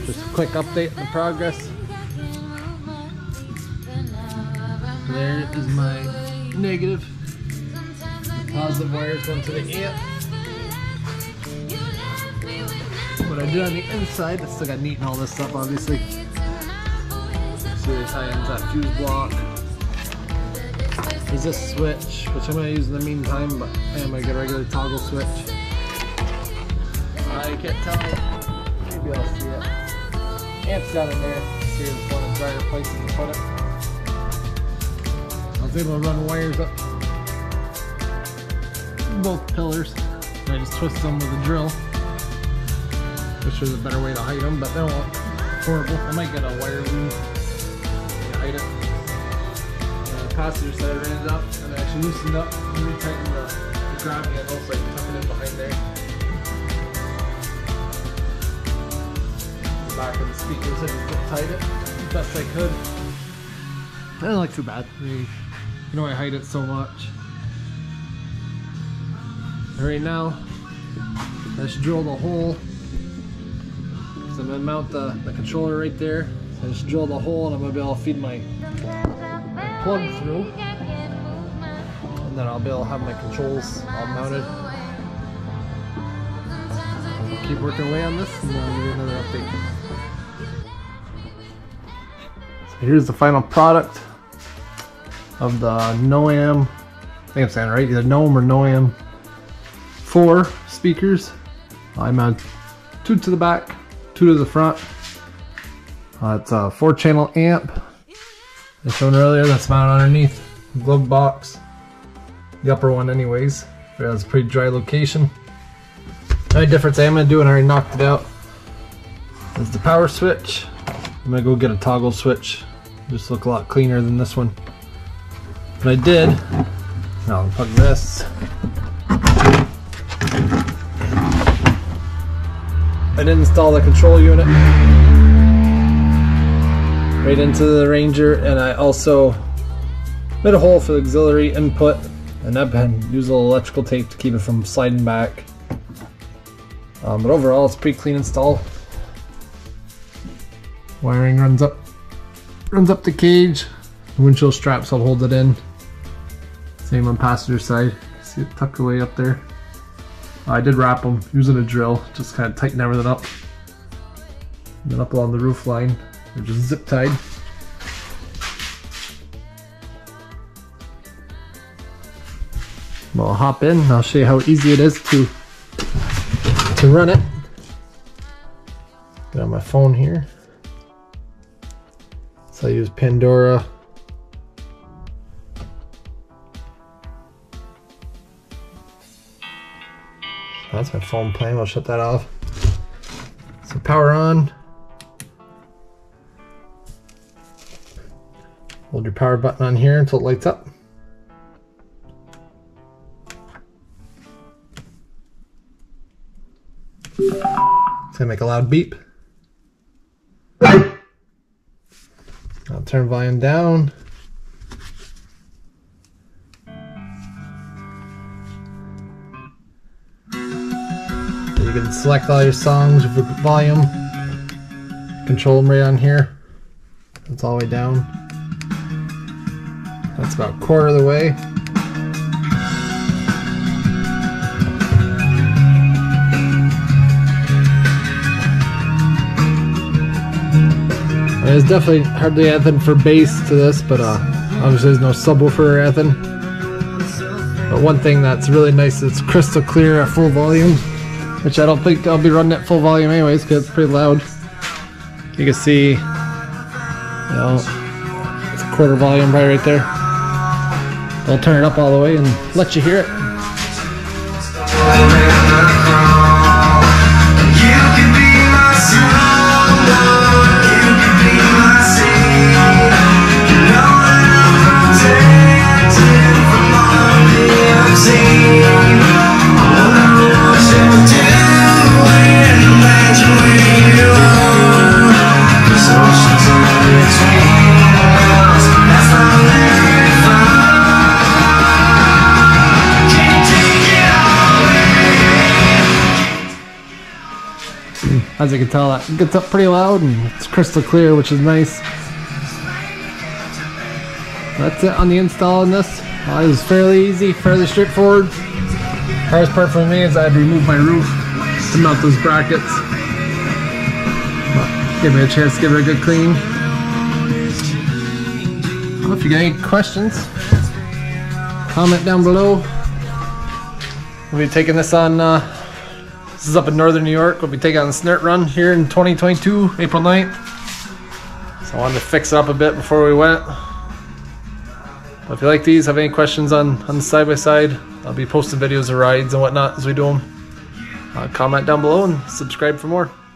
Just a quick update on the progress. There is my negative. The positive wires going to the amp. What I did on the inside, I still got to neaten all this up obviously. See the tie-ins, that fuse block. There's this switch, which I'm going to use in the meantime, but I am going to get a regular toggle switch. You can't tell, maybe I'll see it. Amp's down in there. Here's one of the drier places to put it. I was able to run wires up both pillars. And I just twist them with a drill. Wish there's a better way to hide them, but they don't look horrible. I might get a wire loom to hide it. The passenger side ran it up and I actually loosened up and retightened the grab handle so I can tuck it in behind there. The back of the speakers, I just tied it as best I could. I didn't look too bad. I mean, you know I hide it so much. Right now, I just drilled a hole. So I'm going to mount the controller right there. So I just drilled a hole and I'm going to be able to feed my plug through. And then I'll be able to have my controls all mounted. We'll keep working away on this and then I'll give you another update. So here's the final product of the NOAM, I think I'm saying it right, either NOAM or NOAM 4 speakers. I mounted 2 to the back, 2 to the front. It's a 4-channel amp. As shown earlier, that's mounted underneath the glove box. The upper one anyways. It has a pretty dry location. The only difference I am going to do, and I already knocked it out, is the power switch. I'm going to go get a toggle switch. Just look a lot cleaner than this one. What I did, now I'll plug this. I did install the control unit right into the Ranger, and I also made a hole for the auxiliary input, and I've used a little electrical tape to keep it from sliding back. But overall, it's a pretty clean install. Wiring runs up the cage. The windshield straps will hold it in. Same on passenger side. See it tucked away up there. I did wrap them using a drill, just kind of tighten everything up. And then up along the roof line, they're just zip tied. Well, I'll hop in and I'll show you how easy it is to run it. Get on my phone here. So I use Pandora. That's my phone playing, I'll shut that off. So power on. Hold your power button on here until it lights up. It's gonna make a loud beep. I'll turn volume down. You can select all your songs with volume, control them right on here. That's all the way down. That's about a quarter of the way. There's definitely hardly anything for bass to this, but obviously there's no subwoofer or anything. But one thing that's really nice is it's crystal clear at full volume, which I don't think I'll be running at full volume anyways because it's pretty loud. You can see, you know, it's a quarter volume right there. I'll turn it up all the way and let you hear it. As you can tell, that gets up pretty loud and it's crystal clear, which is nice. That's it on the install on this. It was fairly easy, fairly straightforward. Hardest part for me is I had to remove my roof to mount those brackets. But give me a chance to give it a good clean. Well, if you got any questions, comment down below. We'll be taking this on, this is up in northern New York. We'll be taking on the Snert run here in 2022, April 9th. So I wanted to fix it up a bit before we went. But if you like these, have any questions on the side-by-side, I'll be posting videos of rides and whatnot as we do them. Comment down below and subscribe for more.